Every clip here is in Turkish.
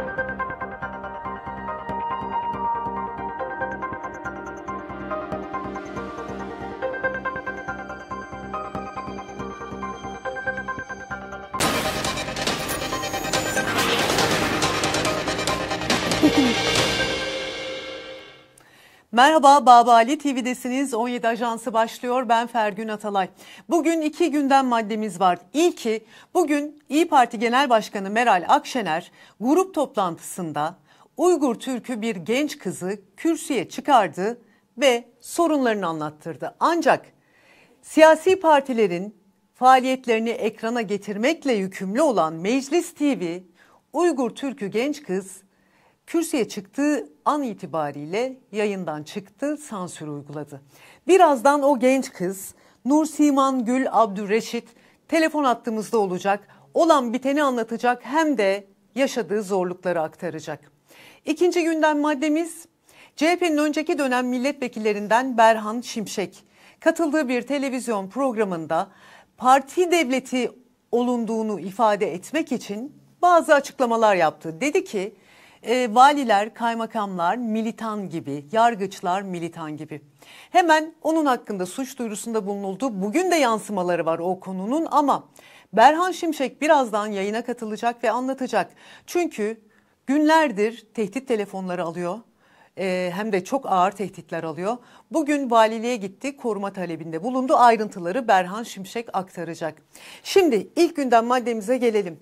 Merhaba, Babali TV'desiniz. 17 Ajansı başlıyor. Ben Fergün Atalay. Bugün 2 gündem maddemiz var. İlki, bugün İYİ Parti Genel Başkanı Meral Akşener grup toplantısında Uygur Türk'ü bir genç kızı kürsüye çıkardı ve sorunlarını anlattırdı. Ancak siyasi partilerin faaliyetlerini ekrana getirmekle yükümlü olan Meclis TV, Uygur Türk'ü genç kız kürsüye çıktığı an itibariyle yayından çıktı, sansür uyguladı. Birazdan o genç kız Nursiman Gül Abdülreşit telefon hattımızda olacak. Olan biteni anlatacak, hem de yaşadığı zorlukları aktaracak. İkinci gündem maddemiz CHP'nin önceki dönem milletvekillerinden Berhan Şimşek katıldığı bir televizyon programında parti devleti olunduğunu ifade etmek için bazı açıklamalar yaptı. Dedi ki valiler, kaymakamlar militan gibi, yargıçlar militan gibi. Hemen onun hakkında suç duyurusunda bulunuldu. Bugün de yansımaları var o konunun, ama Berhan Şimşek birazdan yayına katılacak ve anlatacak. Çünkü günlerdir tehdit telefonları alıyor. Hem de çok ağır tehditler alıyor. Bugün valiliğe gitti, koruma talebinde bulundu. Ayrıntıları Berhan Şimşek aktaracak. Şimdi ilk gündem maddemize gelelim.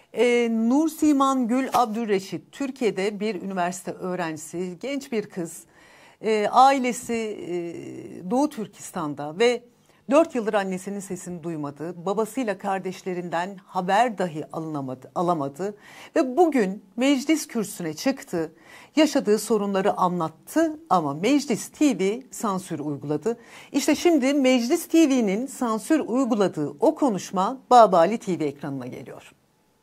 Nursiman Gül Abdülreşit Türkiye'de bir üniversite öğrencisi, genç bir kız. Ailesi Doğu Türkistan'da ve 4 yıldır annesinin sesini duymadı. Babasıyla kardeşlerinden haber dahi alamadı. Ve bugün meclis kürsüsüne çıktı. Yaşadığı sorunları anlattı ama Meclis TV sansür uyguladı. İşte şimdi Meclis TV'nin sansür uyguladığı o konuşma Babali TV ekranına geliyor.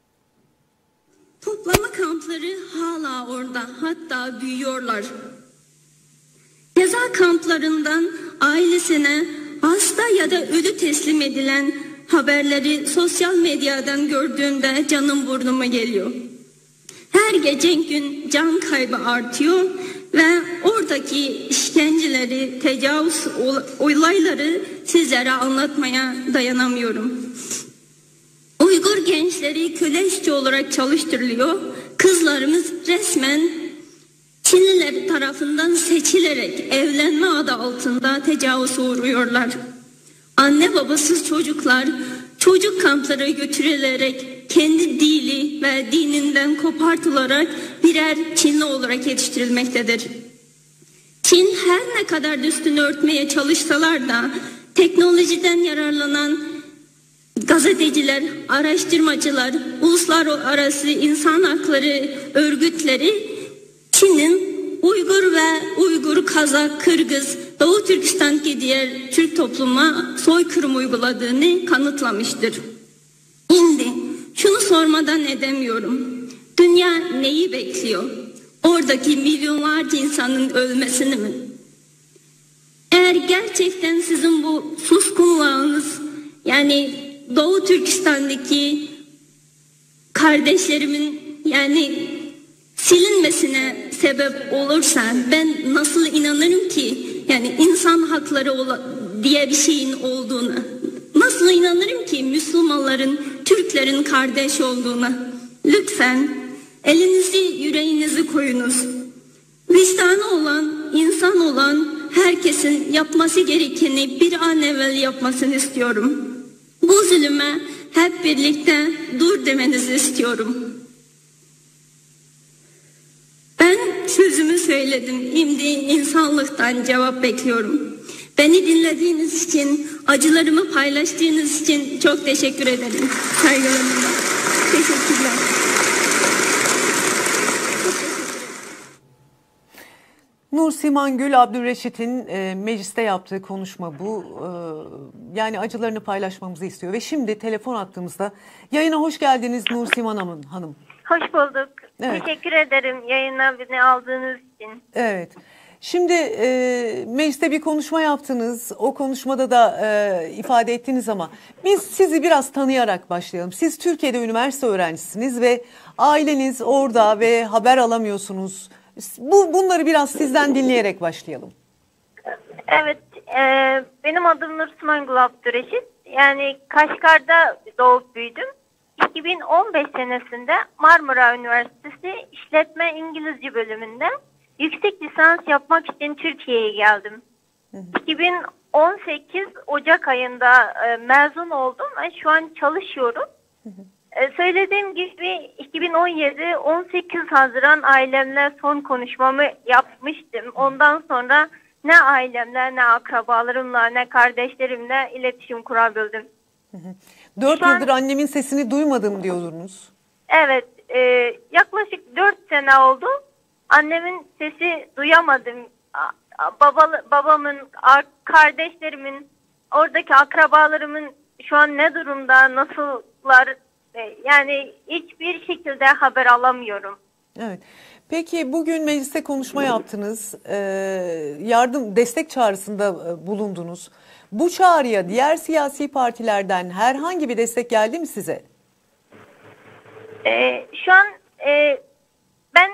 Toplama kampları hala orada, hatta büyüyorlar. Ceza kamplarından ailesine hasta ya da ölü teslim edilen haberleri sosyal medyadan gördüğümde canım burnuma geliyor. Her geçen gün can kaybı artıyor ve oradaki işkenceleri, tecavüz olayları sizlere anlatmaya dayanamıyorum. Uygur gençleri köle işçi olarak çalıştırılıyor. Kızlarımız resmen Çinliler tarafından seçilerek evlenme adı altında tecavüze uğruyorlar. Anne babasız çocuklar çocuk kamplara götürülerek kendi dili ve dininden kopartılarak birer Çinli olarak yetiştirilmektedir. Çin her ne kadar üstünü örtmeye çalışsalar da teknolojiden yararlanan gazeteciler, araştırmacılar, uluslararası insan hakları örgütleri Çin'in Uygur ve Uygur, Kazak, Kırgız, Doğu Türkistan'daki diğer Türk topluma soykırım uyguladığını kanıtlamıştır. Şimdi şunu sormadan edemiyorum. Dünya neyi bekliyor? Oradaki milyonlarca insanın ölmesini mi? Eğer gerçekten sizin bu suskunluğunuz, yani Doğu Türkistan'daki kardeşlerimin silinmesine sebep olursa ben nasıl inanırım ki insan hakları diye bir şeyin olduğuna? Nasıl inanırım ki Müslümanların, Türklerin kardeş olduğuna? Lütfen elinizi yüreğinizi koyunuz. Vicdanı olan, insan olan herkesin yapması gerekeni bir an evvel yapmasını istiyorum. Bu zulüme hep birlikte dur demenizi istiyorum. Ben sözümü söyledim. Şimdi insanlıktan cevap bekliyorum. Beni dinlediğiniz için, acılarımı paylaştığınız için çok teşekkür ederim. Saygılarımla. Teşekkürler. Nursiman Gül Abdülreşit'in mecliste yaptığı konuşma bu. Yani acılarını paylaşmamızı istiyor. Ve şimdi telefon attığımızda yayına hoş geldiniz Nursiman Hanım. Hoş bulduk. Evet. Teşekkür ederim yayına beni aldığınız için. Evet. Şimdi mecliste bir konuşma yaptınız. O konuşmada da ifade ettiniz ama biz sizi biraz tanıyarak başlayalım. Siz Türkiye'de üniversite öğrencisiniz ve aileniz orada ve haber alamıyorsunuz. Bunları biraz sizden dinleyerek başlayalım. Evet, benim adım Nursman Gül Abdüreşit. Yani Kaşgar'da doğup büyüdüm. 2015 senesinde Marmara Üniversitesi İşletme İngilizce bölümünde yüksek lisans yapmak için Türkiye'ye geldim. 2018 Ocak ayında mezun oldum ve şu an çalışıyorum. Söylediğim gibi 2017-18 Haziran ailemle son konuşmamı yapmıştım. Ondan sonra ne ailemle, ne akrabalarımla, ne kardeşlerimle iletişim kurabildim. 4 yıldır annemin sesini duymadım diyordunuz. Evet, yaklaşık 4 sene oldu. Annemin sesi duyamadım. Babamın, kardeşlerimin, oradaki akrabalarımın şu an ne durumda, nasıllar, yani hiçbir şekilde haber alamıyorum. Evet. Peki bugün mecliste konuşma yaptınız, destek çağrısında bulundunuz. Bu çağrıya diğer siyasi partilerden herhangi bir destek geldi mi size? Şu an ben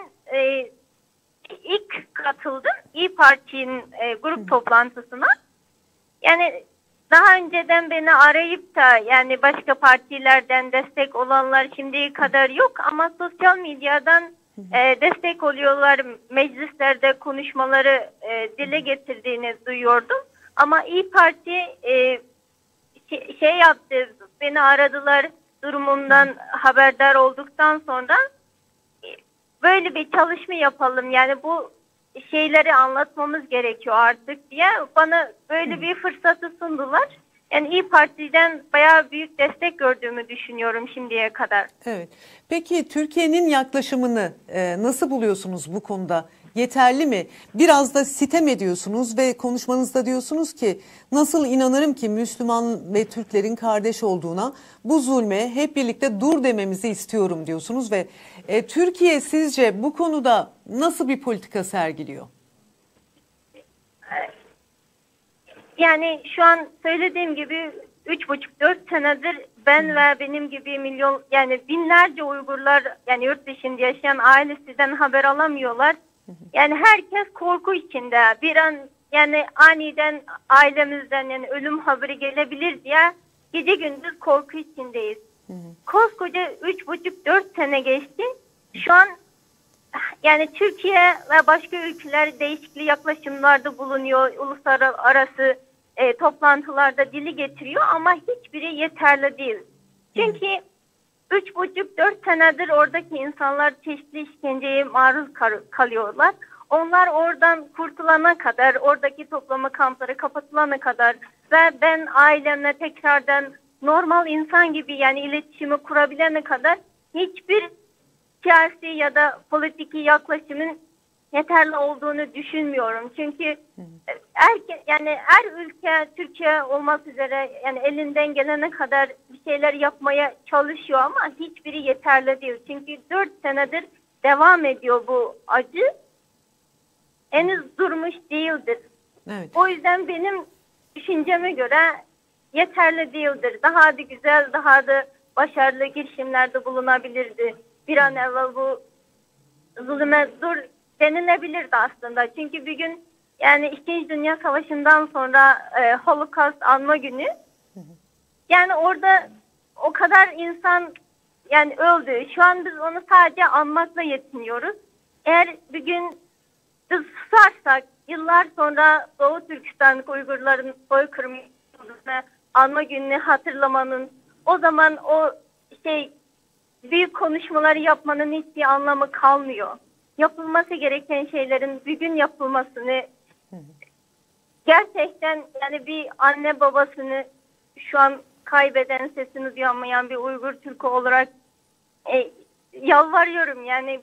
ilk katıldım İYİ Parti'nin grup toplantısına. Yani daha önceden beni arayıp da yani başka partilerden destek olanlar şimdiye kadar yok ama sosyal medyadan destek oluyorlar, meclislerde konuşmaları dile getirdiğini duyuyordum. Ama İYİ Parti şey yaptı, beni aradılar, durumumdan haberdar olduktan sonra böyle bir çalışma yapalım. Yani bu şeyleri anlatmamız gerekiyor artık diye bana böyle bir fırsatı sundular. Yani İYİ Parti'den bayağı büyük destek gördüğümü düşünüyorum şimdiye kadar. Evet. Peki Türkiye'nin yaklaşımını nasıl buluyorsunuz bu konuda? Yeterli mi? Biraz da sitem ediyorsunuz ve konuşmanızda diyorsunuz ki nasıl inanırım ki Müslüman ve Türklerin kardeş olduğuna, bu zulme hep birlikte dur dememizi istiyorum diyorsunuz ve Türkiye sizce bu konuda nasıl bir politika sergiliyor? Yani şu an söylediğim gibi 3,5-4 senedir ben ve benim gibi milyon yani binlerce Uygurlar yani yurt dışında yaşayan ailesinden haber alamıyorlar. Yani herkes korku içinde. Bir an yani aniden ailemizden yani ölüm haberi gelebilir diye gece gündüz korku içindeyiz. Koskoca 3,5-4 sene geçti. Şu an yani Türkiye ve başka ülkeler değişikli yaklaşımlarda bulunuyor. Uluslararası toplantılarda dili getiriyor ama hiçbiri yeterli değil. Çünkü 3,5-4 senedir oradaki insanlar çeşitli işkenceye maruz kalıyorlar. Onlar oradan kurtulana kadar, oradaki toplama kampları kapatılana kadar ve ben ailemle tekrardan normal insan gibi yani iletişimi kurabilene kadar hiçbir siyasi ya da politiki yaklaşımın yeterli olduğunu düşünmüyorum. Çünkü her ülke Türkiye olmak üzere yani elinden gelene kadar bir şeyler yapmaya çalışıyor ama hiçbiri yeterli değil. Çünkü 4 senedir devam ediyor bu acı. Henüz durmuş değildir. Evet. O yüzden benim düşünceme göre yeterli değildir. Daha da güzel, daha da başarılı girişimlerde bulunabilirdi. Bir an evvel bu zulüme dur denilebilirdi aslında. Çünkü bir gün yani 2. Dünya Savaşı'ndan sonra Holocaust anma günü yani orada o kadar insan yani öldü. Şu an biz onu sadece anmakla yetiniyoruz. Eğer bir gün biz susarsak yıllar sonra Doğu Türkistan'daki Uygurların soykırımı anma gününü hatırlamanın o zaman o büyük konuşmaları yapmanın hiçbir anlamı kalmıyor. Yapılması gereken şeylerin bir gün yapılmasını gerçekten yani bir anne babasını şu an kaybeden, sesini duyamayan bir Uygur Türk'ü olarak yalvarıyorum. Yani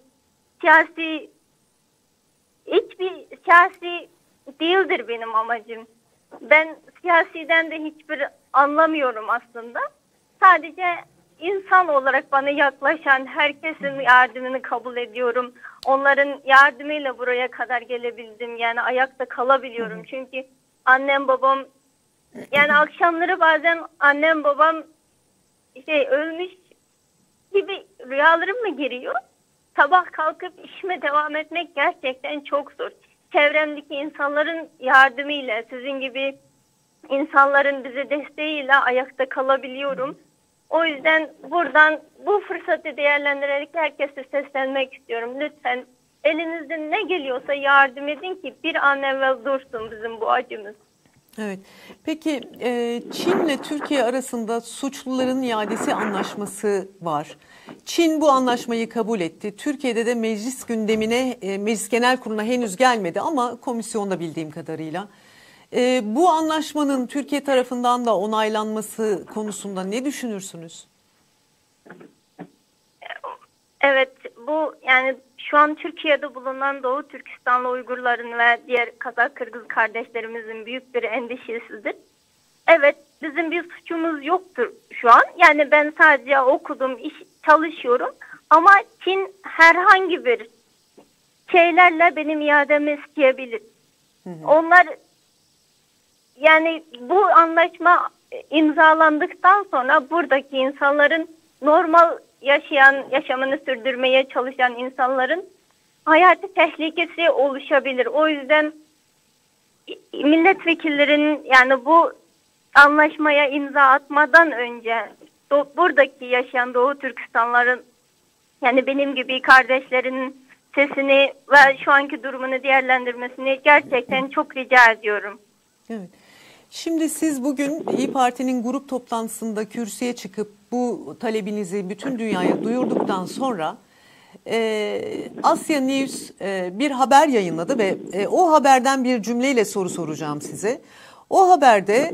hiçbir siyasi değildir benim amacım. Ben siyasiden de hiçbir anlamıyorum aslında. Sadece insan olarak bana yaklaşan herkesin yardımını kabul ediyorum. Onların yardımıyla buraya kadar gelebildim. Yani ayakta kalabiliyorum. Çünkü annem babam, yani akşamları bazen annem babam ölmüş gibi rüyalarım mı giriyor? Sabah kalkıp işime devam etmek gerçekten çok zor. Çevremdeki insanların yardımıyla, sizin gibi insanların bize desteğiyle ayakta kalabiliyorum. O yüzden buradan bu fırsatı değerlendirerek herkese seslenmek istiyorum. Lütfen elinizden ne geliyorsa yardım edin ki bir an evvel dursun bizim bu acımız. Evet. Peki Çin'le Türkiye arasında suçluların iadesi anlaşması var. Çin bu anlaşmayı kabul etti. Türkiye'de de meclis gündemine, Meclis Genel Kurulu'na henüz gelmedi ama komisyonda bildiğim kadarıyla. Bu anlaşmanın Türkiye tarafından da onaylanması konusunda ne düşünürsünüz? Evet, bu yani şu an Türkiye'de bulunan Doğu Türkistanlı Uygurların ve diğer Kazak Kırgız kardeşlerimizin büyük bir endişesidir. Evet, bizim bir suçumuz yoktur şu an. Yani ben sadece okudum, çalışıyorum. Ama Çin herhangi bir şeylerle benim iademi isteyebilir. Onlar, yani bu anlaşma imzalandıktan sonra buradaki insanların normal yaşamını sürdürmeye çalışan insanların hayati tehlikesi oluşabilir. O yüzden milletvekillerinin yani bu anlaşmaya imza atmadan önce buradaki yaşayan Doğu Türkistanların, yani benim gibi kardeşlerin sesini ve şu anki durumunu değerlendirmesini gerçekten çok rica ediyorum. Evet. Şimdi siz bugün İYİ Parti'nin grup toplantısında kürsüye çıkıp bu talebinizi bütün dünyaya duyurduktan sonra Asya News bir haber yayınladı ve o haberden bir cümleyle soru soracağım size. O haberde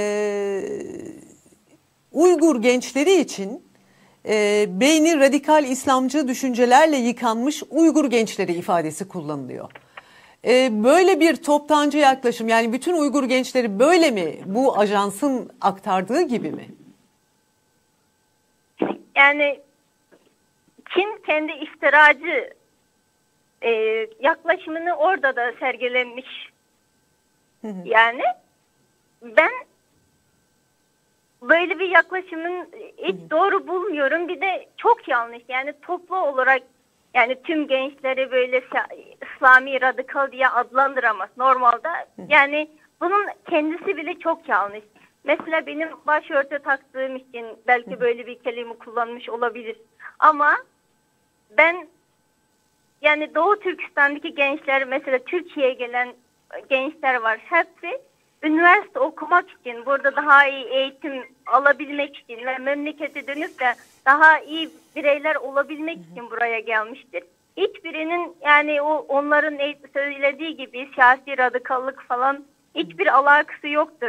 Uygur gençleri için beyni radikal İslamcı düşüncelerle yıkanmış Uygur gençleri ifadesi kullanılıyor. Böyle bir toptancı yaklaşım, yani bütün Uygur gençleri böyle mi, bu ajansın aktardığı gibi mi? Yani Çin kendi iftiracı yaklaşımını orada da sergilemiş. Yani ben böyle bir yaklaşımın hiç doğru bulmuyorum. Bir de çok yanlış. Yani toplu olarak, yani tüm gençleri böyle İslami radikal diye adlandıramaz normalde. Yani bunun kendisi bile çok yanlış. Mesela benim başörtü taktığım için belki böyle bir kelime kullanmış olabilir. Ama ben, yani Doğu Türkistan'daki gençler, mesela Türkiye'ye gelen gençler var. Hepsi üniversite okumak için, burada daha iyi eğitim alabilmek için ve memlekete dönüp de daha iyi bireyler olabilmek için buraya gelmiştir. Hiçbirinin, yani onların söylediği gibi siyasi radikallık falan hiçbir alakası yoktur.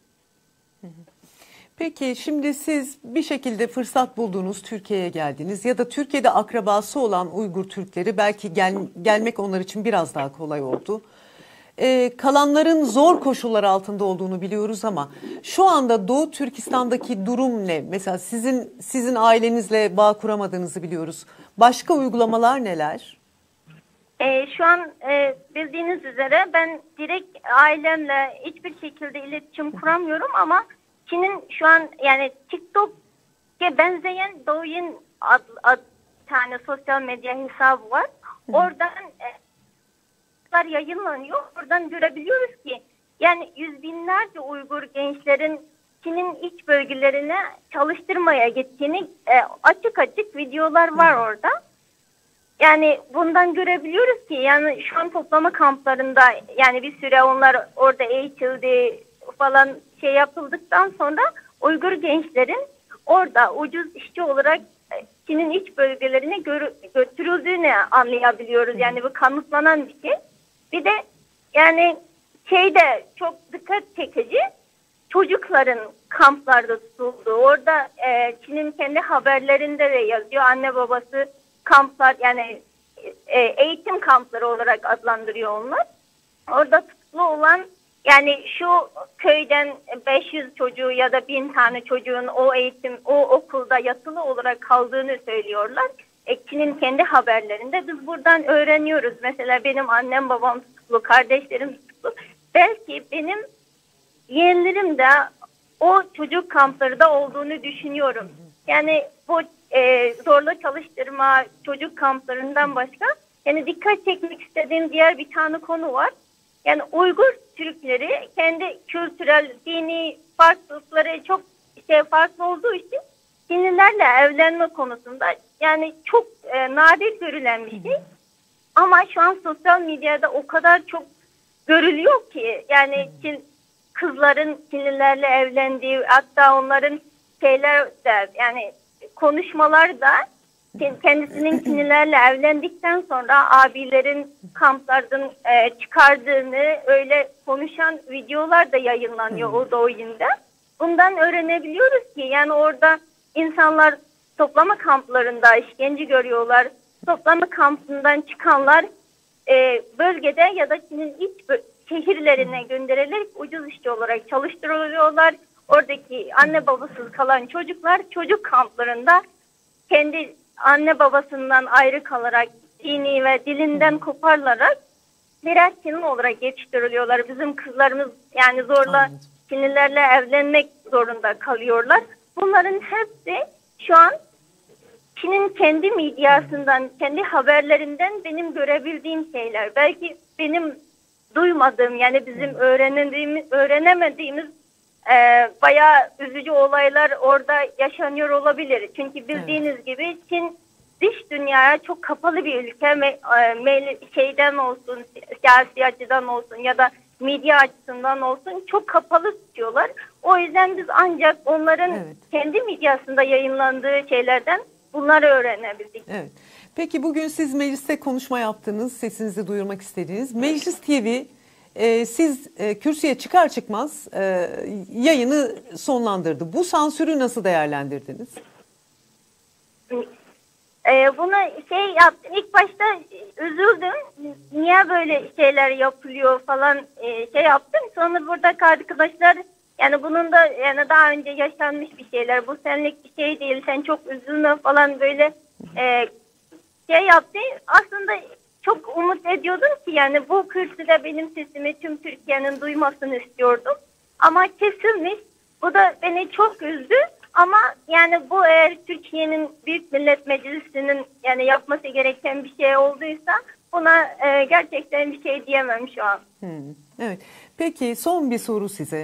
Peki şimdi siz bir şekilde fırsat buldunuz, Türkiye'ye geldiniz ya da Türkiye'de akrabası olan Uygur Türkleri, belki gelmek onlar için biraz daha kolay oldu. Kalanların zor koşullar altında olduğunu biliyoruz ama şu anda Doğu Türkistan'daki durum ne? Mesela sizin ailenizle bağ kuramadığınızı biliyoruz. Başka uygulamalar neler? Şu an bildiğiniz üzere ben direkt ailemle hiçbir şekilde iletişim kuramıyorum ama Çin'in şu an, yani TikTok'a benzeyen Douyin adlı tane sosyal medya hesabı var. Oradan yayınlanıyor. Oradan görebiliyoruz ki yani yüz binlerce Uygur gençlerin Çin'in iç bölgelerine çalıştırmaya gittiğini açık açık videolar var orada. Yani bundan görebiliyoruz ki yani şu an toplama kamplarında, yani bir süre onlar orada eğitildi falan yapıldıktan sonra Uygur gençlerin orada ucuz işçi olarak Çin'in iç bölgelerine götürüldüğünü anlayabiliyoruz. Yani bu kanıtlanan bir şey. Bir de yani de çok dikkat çekici, çocukların kamplarda tutulduğu. Orada Çin'in kendi haberlerinde de yazıyor. Anne babası kamplar, yani eğitim kampları olarak adlandırıyor onlar. Orada tutuklu olan Yani şu köyden 500 çocuğu ya da 1000 tane çocuğun o eğitim, o okulda yatılı olarak kaldığını söylüyorlar. Çin'in kendi haberlerinde biz buradan öğreniyoruz. Mesela benim annem babam tutuklu, kardeşlerim tutuklu. Belki benim yeğenlerim de o çocuk kampları da olduğunu düşünüyorum. Yani bu zorla çalıştırma çocuk kamplarından başka yani dikkat çekmek istediğim diğer bir tane konu var. Yani Uygur Türkleri kendi kültürel, dini farklılıkları çok farklı olduğu için Çinlilerle evlenme konusunda yani çok nadir görülen bir şey. Ama şu an sosyal medyada o kadar çok görülüyor ki yani kızların Çinlilerle evlendiği, hatta onların şeyler de yani konuşmalar da kendisinin Çinlilerle evlendikten sonra abilerin kamplardan çıkardığını öyle konuşan videolar da yayınlanıyor o oyunda. Bundan öğrenebiliyoruz ki yani orada insanlar toplama kamplarında işkence görüyorlar. Toplama kampından çıkanlar bölgede ya da Çin'in iç şehirlerine gönderilerek ucuz işçi olarak çalıştırılıyorlar. Oradaki anne babasız kalan çocuklar çocuk kamplarında kendi anne babasından ayrı kalarak dini ve dilinden koparılarak birer Çinli olarak yetiştiriliyorlar. Bizim kızlarımız yani zorla Çinlilerle evlenmek zorunda kalıyorlar. Bunların hepsi şu an Çin'in kendi medyasından, kendi haberlerinden benim görebildiğim şeyler. Belki benim duymadığım yani bizim öğrenemediğimiz bayağı üzücü olaylar orada yaşanıyor olabilir. Çünkü bildiğiniz gibi Çin dış dünyaya çok kapalı bir ülke. Şeyden olsun, siyasi açıdan olsun ya da medya açısından olsun çok kapalı tutuyorlar. O yüzden biz ancak onların kendi medyasında yayınlandığı şeylerden bunları öğrenebildik. Evet. Peki bugün siz mecliste konuşma yaptınız, sesinizi duyurmak istediğiniz. Meclis TV siz kürsüye çıkar çıkmaz yayını sonlandırdı. Bu sansürü nasıl değerlendirdiniz? Bunu yaptım. İlk başta üzüldüm. Niye böyle şeyler yapılıyor falan yaptım. Sonra buradaki arkadaşlar yani bunun da yani daha önce yaşanmış bir şeyler. Bu senlik bir şey değil. Sen çok üzülme falan böyle yaptı. Aslında çok umut ediyordum ki yani bu kürsüde benim sesimi tüm Türkiye'nin duymasını istiyordum. Ama kesilmiş. Bu da beni çok üzdü. Ama yani bu eğer Türkiye'nin Büyük Millet Meclisi'nin yani yapması gereken bir şey olduysa buna gerçekten bir şey diyemem şu an. Evet. Peki son bir soru size.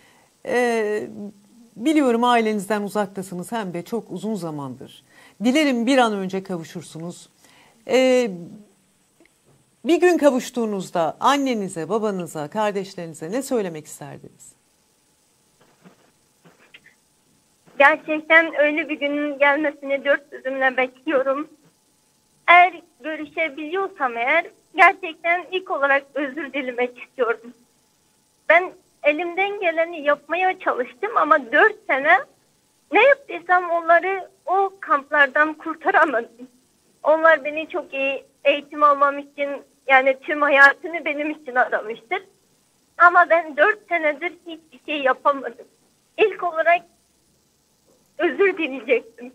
Biliyorum ailenizden uzaktasınız hem de çok uzun zamandır. Dilerim bir an önce kavuşursunuz. Bir gün kavuştuğunuzda annenize, babanıza, kardeşlerinize ne söylemek isterdiniz? Gerçekten öyle bir günün gelmesini dört gözümle bekliyorum. Eğer görüşebiliyorsam gerçekten ilk olarak özür dilemek istiyorum. Ben elimden geleni yapmaya çalıştım ama 4 sene ne yaptıysam onları o kamplardan kurtaramadım. Onlar beni çok iyi eğitim almam için yani tüm hayatını benim için adamıştır. Ama ben 4 senedir hiçbir şey yapamadım. İlk olarak özür dileyecektim.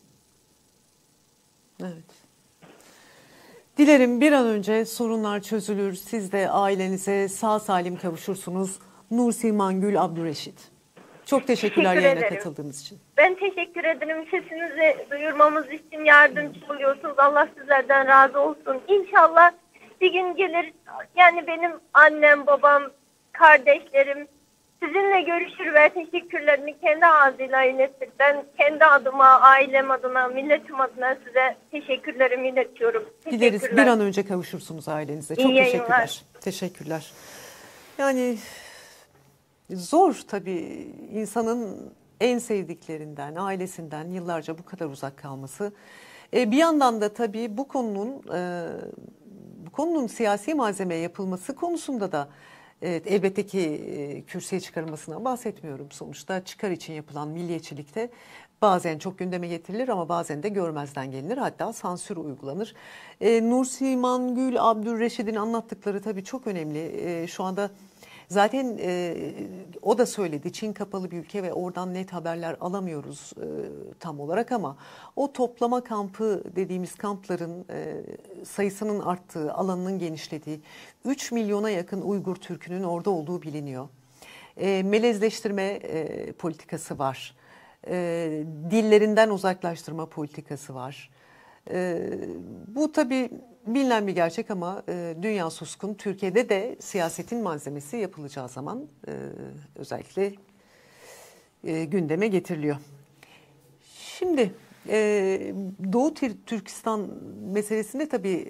Evet. Dilerim bir an önce sorunlar çözülür. Siz de ailenize sağ salim kavuşursunuz. Nursiman Gül Abdüreşit. Çok teşekkürler yayına katıldığınız için. Ben teşekkür ederim. Sesinizi duyurmamız için yardımcı oluyorsunuz. Allah sizlerden razı olsun. İnşallah bir gün gelir. Yani benim annem, babam, kardeşlerim sizinle görüşür ve teşekkürlerimi kendi ağzıyla iletir. Ben kendi adıma, ailem adına, milletim adına size teşekkürlerimi iletiyorum. Dileriz bir an önce kavuşursunuz ailenize. Çok teşekkürler. Teşekkürler. Yani zor tabii insanın en sevdiklerinden, ailesinden yıllarca bu kadar uzak kalması. Bir yandan da tabii bu konunun siyasi malzeme yapılması konusunda da elbette ki kürsüye çıkarılmasından bahsetmiyorum. Sonuçta çıkar için yapılan milliyetçilikte bazen çok gündeme getirilir ama bazen de görmezden gelinir. Hatta sansür uygulanır. Nursiman Gül Abdüreşit'in anlattıkları tabii çok önemli. Şu anda Zaten o da söyledi, Çin kapalı bir ülke ve oradan net haberler alamıyoruz tam olarak, ama o toplama kampı dediğimiz kampların sayısının arttığı, alanının genişlediği, 3 milyona yakın Uygur Türk'ünün orada olduğu biliniyor. Melezleştirme politikası var. Dillerinden uzaklaştırma politikası var. Bu tabii bilinen bir gerçek ama dünya suskun. Türkiye'de de siyasetin malzemesi yapılacağı zaman özellikle gündeme getiriliyor. Şimdi Doğu Türkistan meselesinde tabii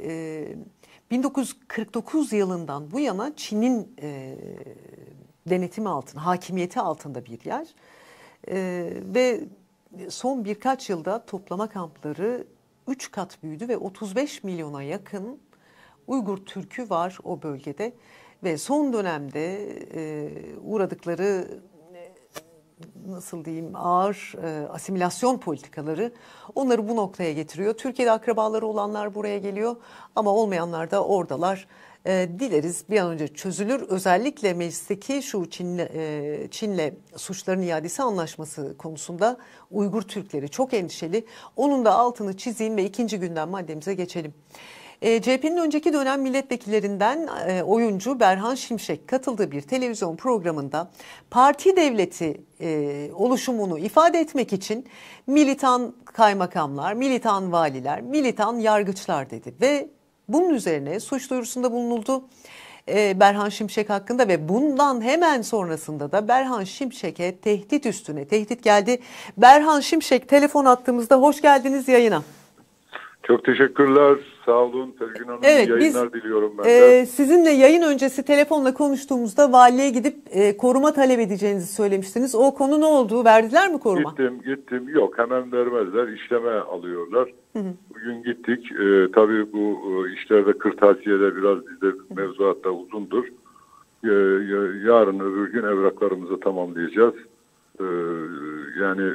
1949 yılından bu yana Çin'in denetimi altında, hakimiyeti altında bir yer. Ve son birkaç yılda toplama kampları 3 kat büyüdü ve 35 milyona yakın Uygur Türk'ü var o bölgede. Ve son dönemde uğradıkları nasıl diyeyim ağır asimilasyon politikaları onları bu noktaya getiriyor. Türkiye'de akrabaları olanlar buraya geliyor ama olmayanlar da oradalar. Dileriz bir an önce çözülür. Özellikle meclisteki şu Çin'le suçların iadesi anlaşması konusunda Uygur Türkleri çok endişeli. Onun da altını çizeyim ve ikinci gündem maddemize geçelim. CHP'nin önceki dönem milletvekillerinden oyuncu Berhan Şimşek katıldığı bir televizyon programında parti devleti oluşumunu ifade etmek için militan kaymakamlar, militan valiler, militan yargıçlar dedi ve bunun üzerine suç duyurusunda bulunuldu Berhan Şimşek hakkında ve bundan hemen sonrasında da Berhan Şimşek'e tehdit üstüne tehdit geldi. Berhan Şimşek telefon attığımızda hoş geldiniz yayına. Çok teşekkürler. Sağ olun Fergün Hanım. Evet, yayınlar diliyorum ben de. Sizinle yayın öncesi telefonla konuştuğumuzda valiliğe gidip koruma talep edeceğinizi söylemiştiniz. O konu ne oldu? Verdiler mi koruma? Gittim. Yok, hemen vermezler. İşleme alıyorlar. Bugün gittik. Tabii bu işlerde kırtasiyeler biraz bizde mevzuatta uzundur. Yarın öbür gün evraklarımızı tamamlayacağız. Yani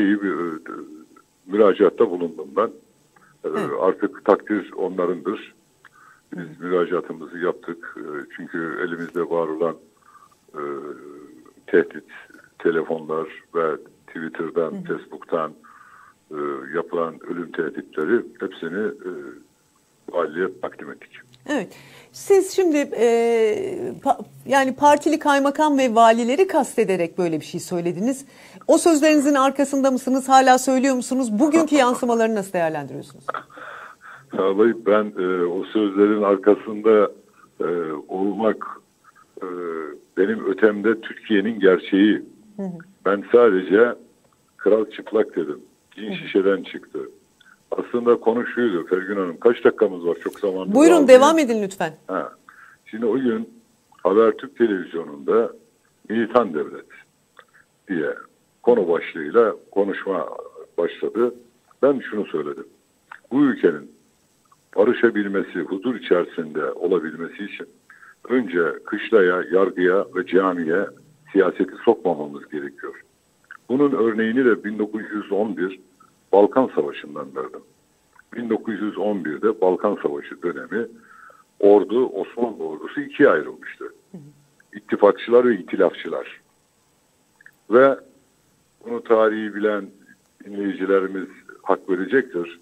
müracaatta bulundum ben. Artık takdir onlarındır. Biz müracaatımızı yaptık. Çünkü elimizde var olan tehdit, telefonlar ve Twitter'dan, Facebook'tan yapılan ölüm tehditleri hepsini valiliğe takdim ettik. Evet. Siz şimdi yani partili kaymakam ve valileri kastederek böyle bir şey söylediniz. O sözlerinizin arkasında mısınız? Hala söylüyor musunuz? Bugünkü yansımalarını nasıl değerlendiriyorsunuz? Vallahi ben o sözlerin arkasında olmak benim ötemde Türkiye'nin gerçeği. Ben sadece kral çıplak dedim. Cin şişeden çıktı. Aslında konu şuydu Fergün Hanım. Kaç dakikamız var? Çok zamanımız var. Buyurun devam edin lütfen. Şimdi o gün Habertürk televizyonunda militan devlet diye konu başlığıyla konuşma başladı. Ben şunu söyledim. Bu ülkenin barışabilmesi, huzur içerisinde olabilmesi için önce kışlaya, yargıya ve camiye siyaseti sokmamamız gerekiyor. Bunun örneğini de 1911 Balkan Savaşı'ndan verdim. 1911'de Balkan Savaşı dönemi Osmanlı ordusu ikiye ayrılmıştı. İttifakçılar ve itilafçılar. Ve bunu tarihi bilen dinleyicilerimiz hak verecektir.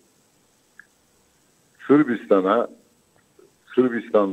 Sırbistan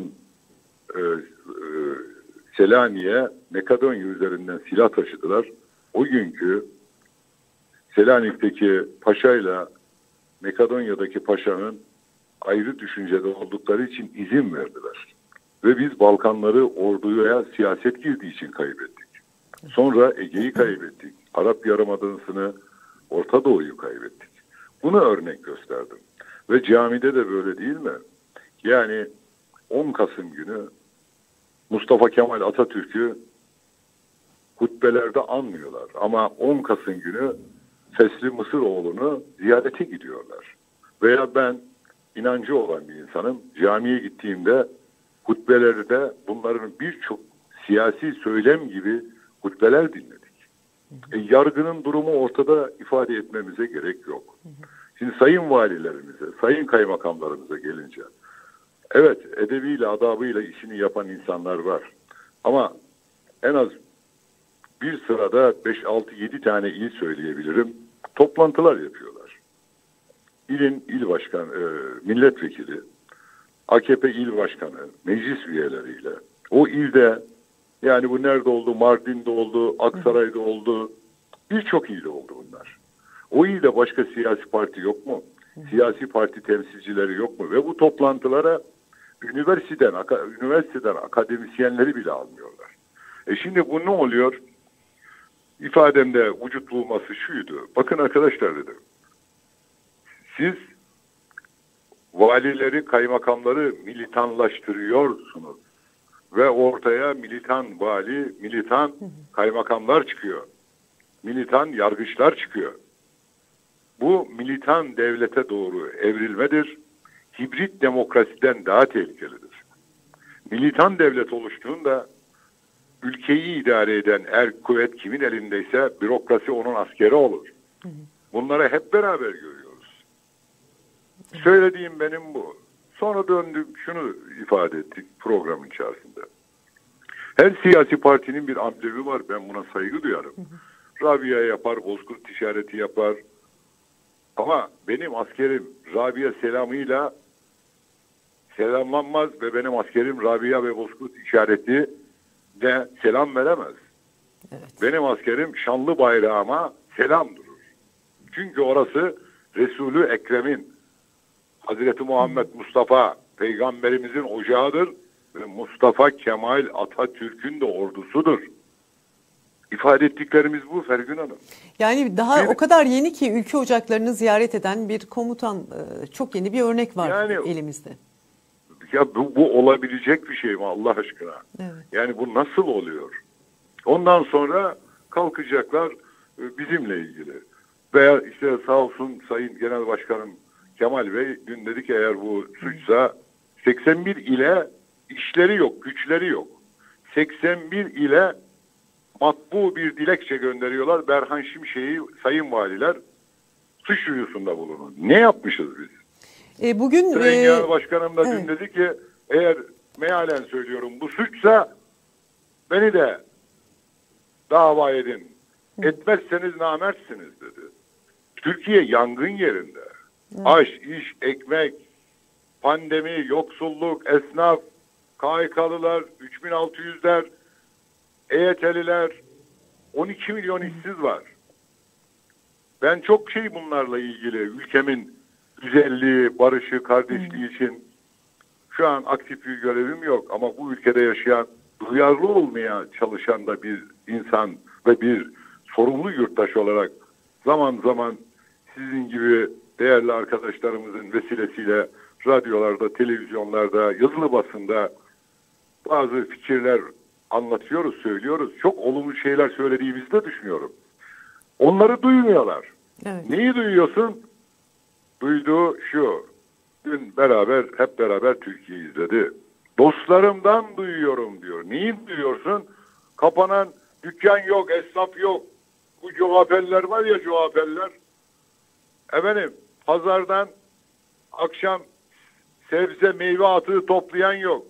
Selanik'e Makedonya üzerinden silah taşıdılar. O günkü Selanik'teki paşayla Makedonya'daki paşanın ayrı düşüncede oldukları için izin verdiler. Ve biz Balkanları orduya siyaset girdiği için kaybettik. Sonra Ege'yi kaybettik. Arap Yarımadası'nı, Orta Doğu'yu kaybettik. Bunu örnek gösterdim. Ve camide de böyle değil mi? Yani 10 Kasım günü Mustafa Kemal Atatürk'ü hutbelerde anmıyorlar. Ama 10 Kasım günü Fesli Mısıroğlu'nu ziyarete gidiyorlar. Veya ben inancı olan bir insanım. Camiye gittiğimde hutbelerde bunların birçok siyasi söylem gibi hutbeler dinledik. Yargının durumu ortada ifade etmemize gerek yok. Şimdi sayın valilerimize, sayın kaymakamlarımıza gelince, evet edebiyle, adabıyla işini yapan insanlar var. Ama en az bir sırada 5, 6, 7 tane il söyleyebilirim. Toplantılar yapıyorlar. İlin il başkanı, milletvekili, AKP il başkanı, meclis üyeleriyle. O ilde, yani bu nerede oldu? Mardin'de oldu, Aksaray'da oldu. Birçok ilde oldu bunlar. O ilde başka siyasi parti yok mu? Siyasi parti temsilcileri yok mu? Ve bu toplantılara üniversiteden akademisyenleri bile almıyorlar. Şimdi bu ne oluyor? İfademde vücut bulması şuydu. Bakın arkadaşlar dedim. Siz valileri, kaymakamları militanlaştırıyorsunuz. Ve ortaya militan vali, militan kaymakamlar çıkıyor. Militan yargıçlar çıkıyor. Bu militan devlete doğru evrilmedir. Hibrit demokrasiden daha tehlikelidir. Militan devlet oluştuğunda ülkeyi idare eden kuvvet kimin elindeyse bürokrasi onun askeri olur. Bunları hep beraber görüyoruz. Söylediğim benim bu. Sonra döndük şunu ifade ettik programın içerisinde. Her siyasi partinin bir amblemi var. Ben buna saygı duyarım. Rabia yapar, bozkurt işareti yapar. Ama benim askerim Rabia selamıyla selamlanmaz ve benim askerim Rabia ve bozkurt işareti de selam veremez. Evet. Benim askerim şanlı bayrağıma selam durur. Çünkü orası Resulü Ekrem'in, Hazreti Muhammed Mustafa peygamberimizin ocağıdır ve Mustafa Kemal Atatürk'ün de ordusudur. İfade ettiklerimiz bu Fergün Hanım. Yani daha o kadar yeni ki ülke ocaklarını ziyaret eden bir komutan, çok yeni bir örnek var yani, elimizde. Ya bu olabilecek bir şey mi Allah aşkına? Evet. Yani bu nasıl oluyor? Ondan sonra kalkacaklar bizimle ilgili. Veya işte sağ olsun Sayın Genel Başkanım Kemal Bey dün dedi ki eğer bu suçsa 81 ile işleri yok, güçleri yok. 81 ile matbu bir dilekçe gönderiyorlar. Berhan Şimşek'i sayın valiler suç duyurusunda bulunun. Ne yapmışız biz? Bugün Sayın Genel Başkanım da dün dedi ki eğer mealen söylüyorum bu suçsa beni de dava edin. Etmezseniz namertsiniz dedi. Türkiye yangın yerinde. Aş, iş, ekmek, pandemi, yoksulluk, esnaf, KHK'lılar, 3600'ler, EYT'liler, 12 milyon işsiz var. Ben çok bunlarla ilgili ülkemin güzelliği, barışı, kardeşliği için şu an aktif bir görevim yok. Ama bu ülkede yaşayan, duyarlı olmaya çalışan da bir insan ve bir sorumlu yurttaş olarak zaman zaman sizin gibi değerli arkadaşlarımızın vesilesiyle radyolarda, televizyonlarda, yazılı basında bazı fikirler anlatıyoruz, söylüyoruz. Çok olumlu şeyler söylediğimizi de düşünüyorum. Onları duymuyorlar. Evet. Neyi duyuyorsun? Duyduğu şu. Dün hep beraber Türkiye izledi. Dostlarımdan duyuyorum diyor. Neyi duyuyorsun? Kapanan dükkan yok, esnaf yok. Bu cuhapeller var ya cuhapeller. Efendim, pazardan akşam sebze meyve atığı toplayan yok.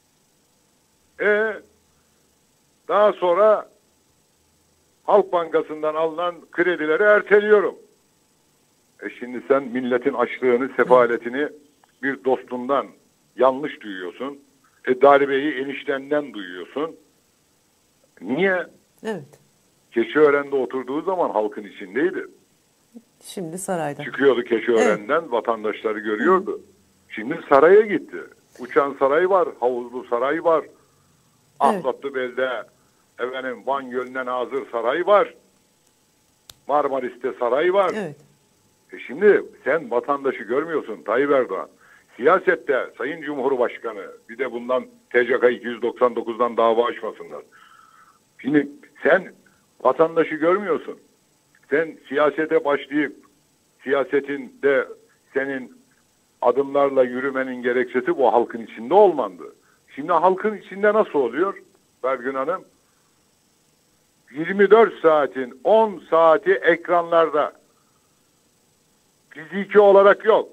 Daha sonra Halk Bankası'ndan alınan kredileri erteliyorum. Şimdi sen milletin açlığını, sefaletini bir dostundan yanlış duyuyorsun. Darbeyi eniştenden duyuyorsun. Niye? Evet. Keçiören'de oturduğu zaman halkın içindeydi. Şimdi sarayda. Çıkıyordu Keçiören'den, vatandaşları görüyordu. Şimdi saraya gitti. Uçan saray var, havuzlu saray var. Ahlatlıbel'de Van Gölü'ne nazır saray var. Marmaris'te saray var. Evet. Şimdi sen vatandaşı görmüyorsun Tayyip Erdoğan. Siyasette Sayın Cumhurbaşkanı bir de bundan TCK 299'dan dava açmasınlar. Şimdi sen vatandaşı görmüyorsun. Sen siyasete başlayıp siyasetinde senin adımlarla yürümenin gerekçesi bu halkın içinde olmandı. Şimdi halkın içinde nasıl oluyor Bergün Hanım? 24 saatin 10 saati ekranlarda. Fiziki olarak yok.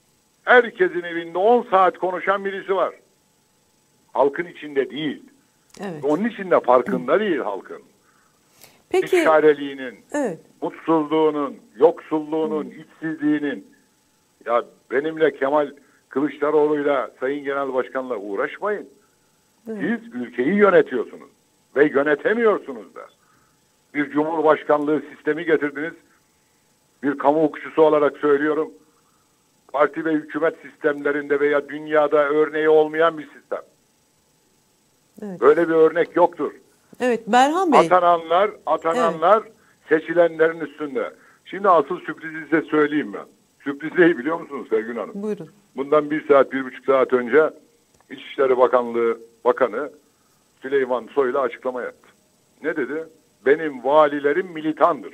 Herkesin evinde 10 saat konuşan birisi var. Halkın içinde değil. Evet. Onun için de farkında değil halkın. Peki, İşareliğinin, evet. mutsuzluğunun, yoksulluğunun, işsizliğinin. Ya benimle Kemal Kılıçdaroğlu'yla Sayın Genel Başkan'la uğraşmayın. Siz ülkeyi yönetiyorsunuz ve yönetemiyorsunuz da. Bir cumhurbaşkanlığı sistemi getirdiniz. Bir kamu hukukçusu olarak söylüyorum. Parti ve hükümet sistemlerinde veya dünyada örneği olmayan bir sistem. Evet. Böyle bir örnek yoktur. Evet, Berhan Bey. Atananlar seçilenlerin üstünde. Şimdi asıl sürprizi size söyleyeyim ben. Sürpriz neyi biliyor musunuz Fergün Hanım? Buyurun. Bundan 1,5 saat önce İçişleri Bakanlığı Bakanı Süleyman Soylu açıklama yaptı. Ne dedi? Benim valilerim militandır.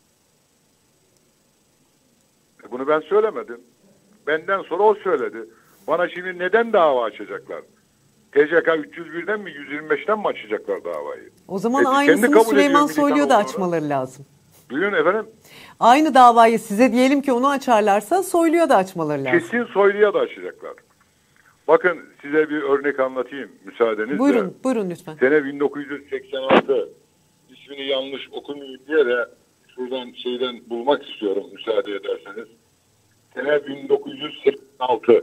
Bunu ben söylemedim. Benden sonra o söyledi. Bana şimdi neden dava açacaklar? TCK 301'den mi 125'ten mi açacaklar davayı? O zaman aynısını Süleyman Soylu'ya da açmaları lazım. Duyun efendim. Aynı davayı size diyelim ki onu açarlarsa Soylu'ya da açmaları lazım. Kesin Soylu'ya da açacaklar. Bakın size bir örnek anlatayım müsaadenizle. Buyurun lütfen. Sene 1986. İsmini yanlış okumayayım diye de şuradan bulmak istiyorum müsaade ederseniz. Sene 1986.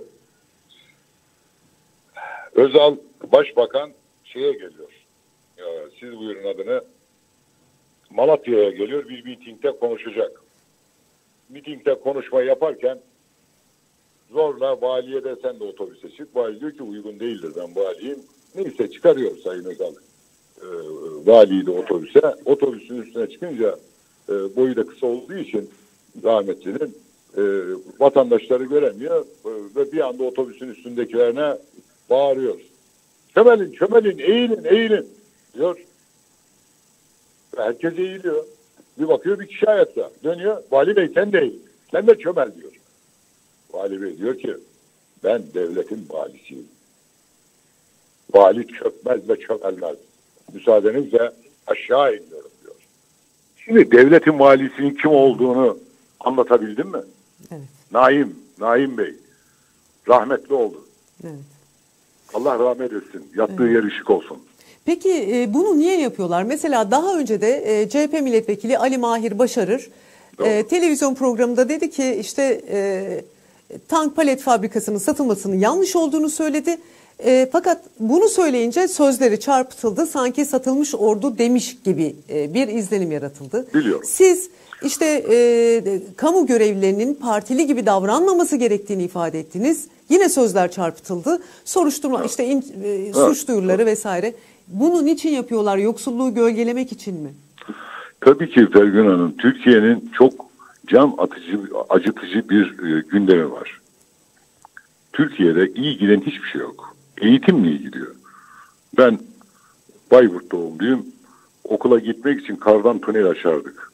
Özal Başbakan geliyor. Siz buyurun adını. Malatya'ya geliyor. Bir mitingde konuşacak. Mitingde konuşma yaparken zorla valiye de sen de otobüse çık. Vali diyor ki uygun değildir, ben valiyim. Neyse çıkarıyor Sayın Özal valiyi de otobüse. Otobüsün üstüne çıkınca boyu da kısa olduğu için rahmetlinin vatandaşları göremiyor ve bir anda otobüsün üstündekilerine bağırıyor. Çömelin, eğilin diyor. Herkes eğiliyor. Bir bakıyor bir kişi ayakta. Dönüyor. Vali Bey sen de eğil. Sen de çömel diyor. Vali Bey diyor ki ben devletin valisiyim. Vali çökmez ve çömelmez. Müsaadenizle aşağı iniyorum diyor. Şimdi devletin valisinin kim olduğunu anlatabildim mi? Evet. Naim Bey. Rahmetli oldu. Evet. Allah rahmet etsin. Yattığı yer ışık olsun. Peki bunu niye yapıyorlar? Mesela daha önce de CHP milletvekili Ali Mahir Başarır televizyon programında dedi ki işte tank palet fabrikasının satılmasının yanlış olduğunu söyledi. Fakat bunu söyleyince sözleri çarpıtıldı. Sanki satılmış ordu demiş gibi bir izlenim yaratıldı. Biliyorum. Siz işte kamu görevlilerinin partili gibi davranmaması gerektiğini ifade ettiniz. Yine sözler çarpıtıldı. Soruşturma işte suç duyuruları vesaire. Bunu niçin yapıyorlar? Yoksulluğu gölgelemek için mi? Tabii ki Fergün Hanım, Türkiye'nin çok acıtıcı bir gündemi var. Türkiye'de iyi giden hiçbir şey yok. Eğitimle iyi gidiyor. Ben Bayburt doğumluyum. Okula gitmek için kardan tünel açardık.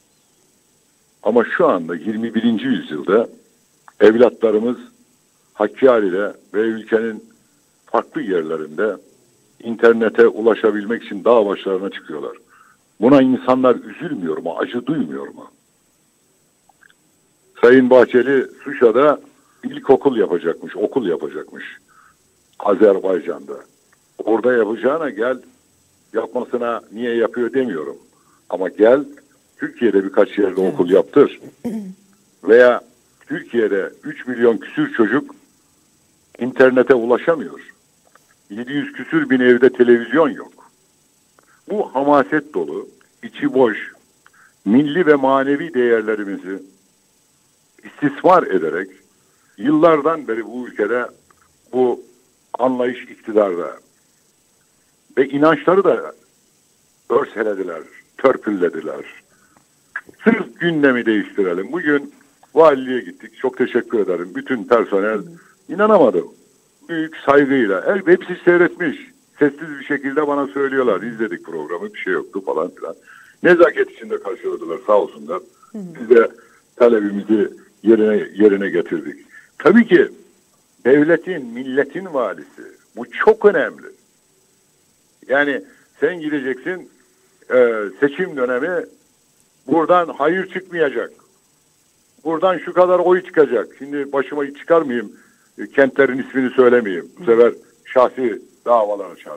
Ama şu anda 21. yüzyılda evlatlarımız Hakkari'de ve ülkenin farklı yerlerinde internete ulaşabilmek için dağ başlarına çıkıyorlar. Buna insanlar üzülmüyor mu, acı duymuyor mu? Sayın Bahçeli Suşa'da ilkokul yapacakmış, okul yapacakmış. Azerbaycan'da. Orada yapacağına gel, yapmasına niye yapıyor demiyorum. Ama gel, Türkiye'de birkaç yerde okul yaptır. Veya Türkiye'de 3 milyon küsür çocuk internete ulaşamıyor. 700 küsür bin evde televizyon yok. Bu hamaset dolu, içi boş, milli ve manevi değerlerimizi istismar ederek yıllardan beri bu ülkede bu anlayış iktidarda ve inançları da örselediler, törpüllediler. Sırf gündemi değiştirelim. Bugün valiliğe gittik. Çok teşekkür ederim. Bütün personel inanamadım. Büyük saygıyla. Hepsi seyretmiş. Sessiz bir şekilde bana söylüyorlar. İzledik programı. Bir şey yoktu falan filan. Nezaket içinde karşıladılar. Sağ olsunlar. Biz de talebimizi yerine getirdik. Tabii ki devletin, milletin valisi. Bu çok önemli. Yani sen gideceksin seçim dönemi buradan hayır çıkmayacak. Buradan şu kadar oy çıkacak. Şimdi başıma çıkarmayayım. Kentlerin ismini söylemeyeyim. Bu sefer şahsi davalar açarlar.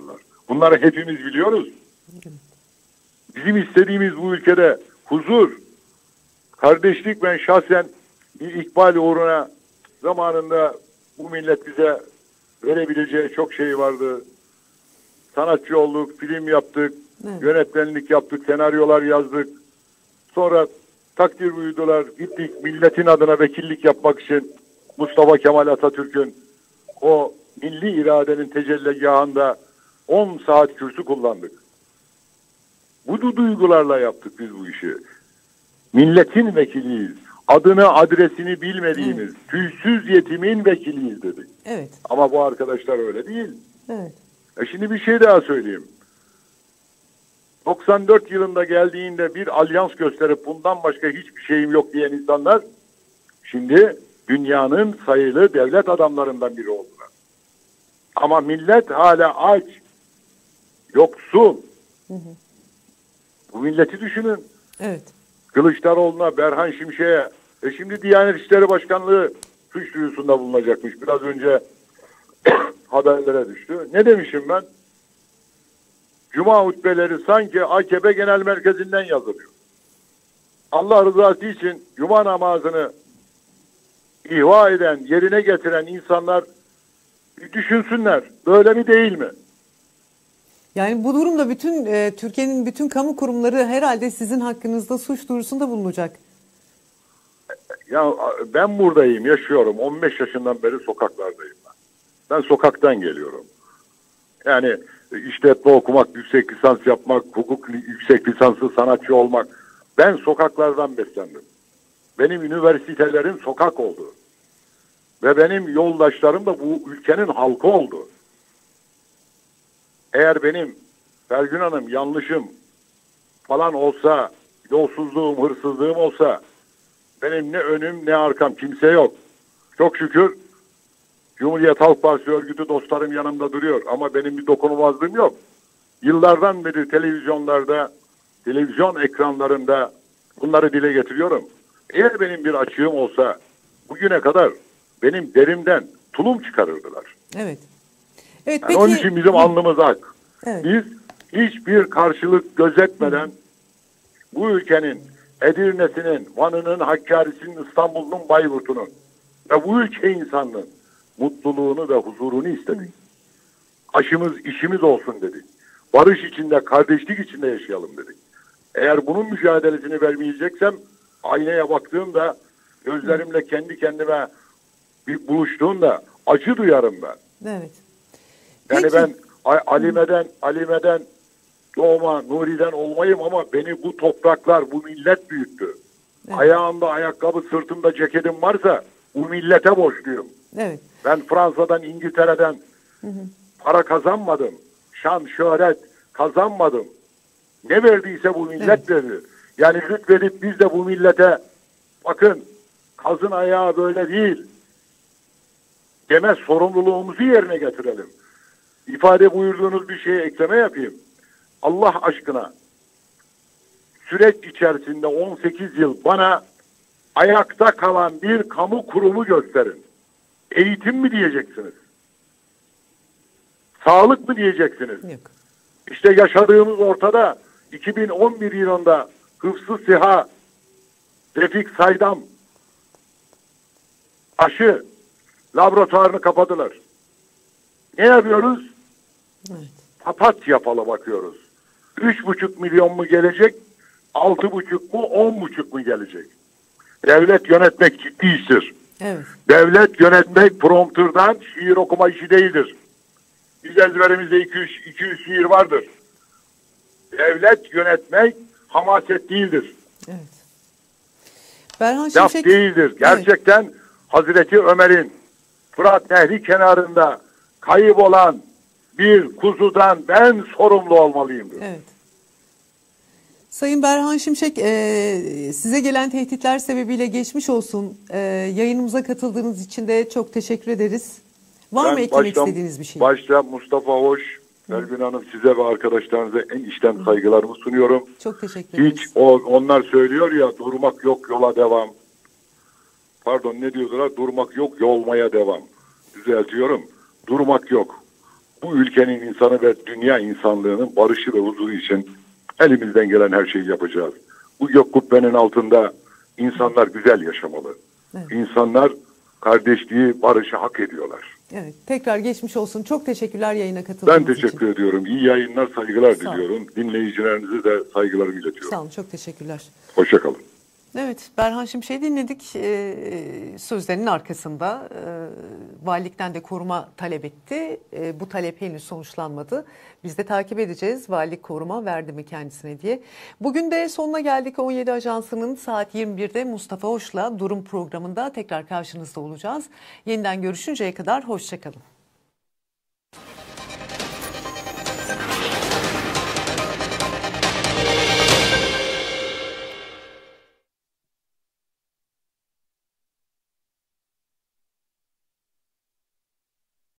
Bunları hepimiz biliyoruz. Bizim istediğimiz bu ülkede huzur, kardeşlik. Ben şahsen ikbal uğruna zamanında bu millet bize verebileceği çok şey vardı. Sanatçı olduk, film yaptık, yönetmenlik yaptık, senaryolar yazdık. Sonra takdir buyurdular, gittik milletin adına vekillik yapmak için Mustafa Kemal Atatürk'ün o milli iradenin tecelligahında 10 saat kürsü kullandık. Bu duygularla yaptık biz bu işi. Milletin vekiliyiz. Adını, adresini bilmediğimiz tüysüz yetimin vekiliyiz dedik. Evet. Ama bu arkadaşlar öyle değil. Evet. Şimdi bir şey daha söyleyeyim. 94 yılında geldiğinde bir alyans gösterip bundan başka hiçbir şeyim yok diyen insanlar şimdi dünyanın sayılı devlet adamlarından biri oldular. Ama millet hala aç, yoksul. Bu milleti düşünün. Evet. Kılıçdaroğlu'na, Berhan Şimşek'e, şimdi Diyanet İşleri Başkanlığı suç duyurusunda bulunacakmış. Biraz önce haberlere düştü. Ne demişim ben? Cuma hutbeleri sanki AKP Genel Merkezi'nden yazılıyor. Allah rızası için Cuma namazını ihva eden, yerine getiren insanlar bir düşünsünler. Böyle mi değil mi? Yani bu durumda bütün Türkiye'nin bütün kamu kurumları herhalde sizin hakkınızda suç duyurusunda bulunacak. Ya ben buradayım, yaşıyorum. 15 yaşından beri sokaklardayım ben. Ben sokaktan geliyorum. Yani işletme okumak, yüksek lisans yapmak, hukuk yüksek lisanslı sanatçı olmak. Ben sokaklardan beslendim. Benim üniversitelerim sokak oldu. Ve benim yoldaşlarım da bu ülkenin halkı oldu. Eğer benim Fergün Hanım yanlışım falan olsa, yolsuzluğum, hırsızlığım olsa benim ne önüm ne arkam kimse yok. Çok şükür Cumhuriyet Halk Partisi örgütü dostlarım yanımda duruyor ama benim bir dokunulmazlığım yok. Yıllardan beri televizyonlarda, televizyon ekranlarında bunları dile getiriyorum. Eğer benim bir açığım olsa bugüne kadar benim derimden tulum çıkarırdılar. Evet. Evet, Yani peki. onun için bizim alnımız ak. Evet. Biz hiçbir karşılık gözetmeden bu ülkenin Edirne'sinin, Van'ının, Hakkari'sinin, İstanbul'un, Bayburt'unun ve bu ülke insanının mutluluğunu ve huzurunu istedik. Aşımız, işimiz olsun dedik. Barış içinde, kardeşlik içinde yaşayalım dedik. Eğer bunun mücadelesini vermeyeceksem aynaya baktığımda gözlerimle kendi kendime bir buluştuğumda acı duyarım ben. Evet. Yani Peki. ben Alime'den doğma, Nuri'den olmayım ama beni bu topraklar, bu millet büyüttü. Evet. Ayağımda ayakkabı, sırtımda ceketim varsa bu millete borçluyum. Evet. Ben Fransa'dan, İngiltere'den para kazanmadım. Şan, şöhret kazanmadım. Ne verdiyse bu millet verdi. Yani lütfedip biz de bu millete bakın kazın ayağı böyle değil deme sorumluluğumuzu yerine getirelim. İfade buyurduğunuz bir şeye ekleme yapayım. Allah aşkına süreç içerisinde 18 yıl bana ayakta kalan bir kamu kurumu gösterin. Eğitim mi diyeceksiniz? Sağlık mı diyeceksiniz? Yok. İşte yaşadığımız ortada 2011 yılında Hıfzı Siha, Refik Saydam aşı laboratuvarını kapadılar. Ne yapıyoruz? Evet. Papatya falı bakıyoruz. 3,5 milyon mu gelecek? 6,5 mu? 10,5 mu gelecek? Devlet yönetmek ciddi iştir. Evet. Devlet yönetmek prompterdan şiir okuma işi değildir. Biz ezberimizde 200 şiir vardır. Devlet yönetmek hamaset değildir. Evet. Berhan Laf Şimşek. değildir. Gerçekten Hazreti Ömer'in Fırat Nehri kenarında kaybolan bir kuzudan ben sorumlu olmalıyımdır. Evet. Sayın Berhan Şimşek, size gelen tehditler sebebiyle geçmiş olsun. Yayınımıza katıldığınız için de çok teşekkür ederiz. Var mı eklemek istediğiniz bir şey? Başta Mustafa Hoş, Fergün Hanım size ve arkadaşlarınıza en içten saygılarımı sunuyorum. Çok teşekkür ederiz. Hiç onlar söylüyor ya durmak yok yola devam. Pardon ne diyorlar? Durmak yok yolmaya devam. Düzeltiyorum. Durmak yok. bu ülkenin insanı ve dünya insanlığının barışı ve huzuru için elimizden gelen her şeyi yapacağız. Bu gök kubbenin altında insanlar güzel yaşamalı. Evet. İnsanlar kardeşliği, barışı hak ediyorlar. Evet, tekrar geçmiş olsun. Çok teşekkürler yayına katıldığınız için. Ben teşekkür ediyorum. İyi yayınlar, saygılar Sağ olun. diliyorum. Dinleyicilerinize de saygılarımı iletiyorum. Sağ olun, çok teşekkürler. Hoşça kalın. Evet, Berhan Şimşek'i dinledik. Sözlerinin arkasında valilikten de koruma talep etti. Bu talep henüz sonuçlanmadı. Biz de takip edeceğiz valilik koruma verdi mi kendisine diye. Bugün de sonuna geldik. 17 Ajansı'nın saat 21'de Mustafa Hoş'la Durum programında tekrar karşınızda olacağız. Yeniden görüşünceye kadar hoşça kalın.